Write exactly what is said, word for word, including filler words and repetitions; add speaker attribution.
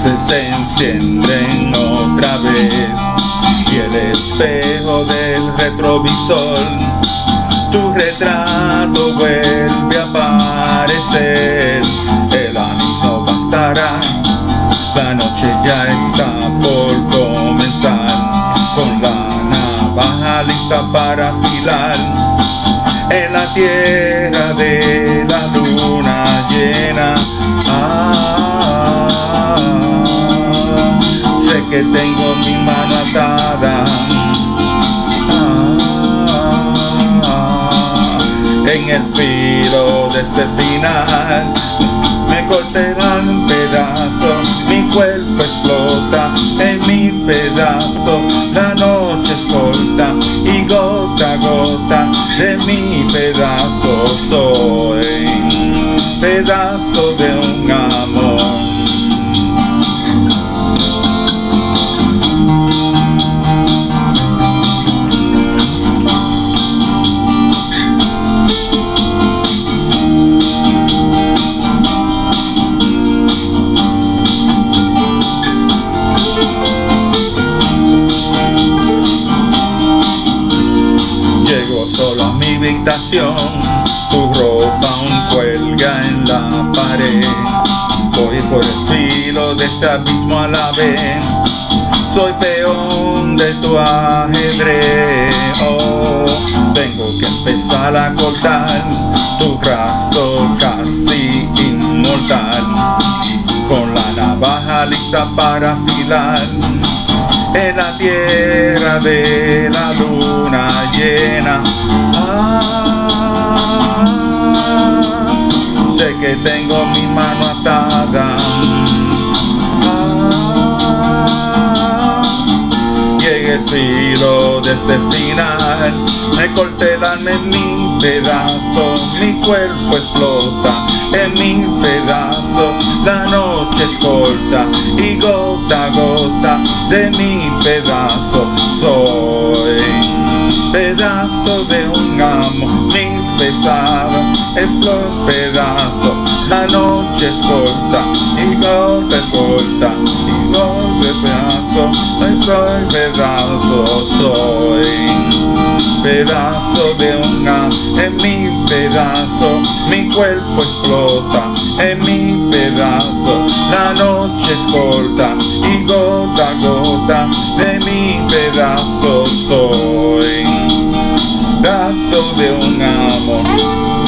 Speaker 1: luces se encienden otra vez y el espejo del retrovisor, tu retrato vuelve a aparecer. El anís no bastará, la noche ya está por comenzar, con la navaja lista para afilar en la tierra de la luna llena. Ah, sé que tengo mi mano atada ah, en el filo de este final. Me cortarán un pedazo, mi cuerpo explota en mil pedazos. La noche es corta y gota a gota de mi pedazo soy, pedazo de un amor. Llego solo a mi habitación, tu ropa aún cuelga en la pared. Voy por el filo de este abismo a la vez, soy peón de tu ajedrez. Oh, tengo que empezar a cortar tu rastro casi inmortal, con la navaja lista para afilar en la tierra de la luna llena. Ah, sé que tengo mi mano atada ah, llegué el filo de este final. Me corté el alma en mi pedazo, mi cuerpo explota en mi pedazo. La noche es corta y gota a gota de mi pedazo soy, pedazo de un amor. Mi pesado explota pedazo. La noche es corta y gota es corta y gota es pedazo. Soy pedazo soy, pedazo de un amor. En mi pedazo mi cuerpo explota en mi pedazo. La noche es corta y gota a gota de mi pedazo soy, pedazo de un amor.